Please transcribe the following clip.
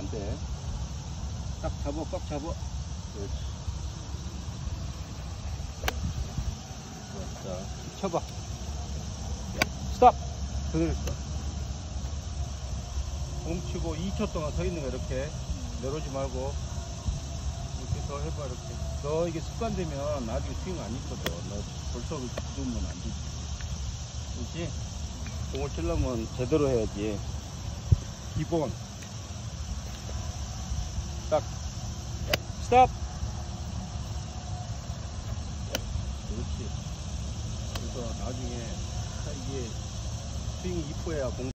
안 돼. 딱 잡아, 꽉 잡아. 그렇지. 자, 쳐봐. 스탑! 그대로 스탑. 멈추고 2초 동안 서 있는 거 이렇게. 내려오지 말고. 이렇게 더 해봐, 이렇게. 너 이게 습관되면 나중에 스윙 안 있거든. 너 벌써 두면 안 되지. 그렇지? 공을 치려면 제대로 해야지. 기본. 딱. 스탑! 그렇지. 그래서 나중에 이게 스윙이 이뻐야 공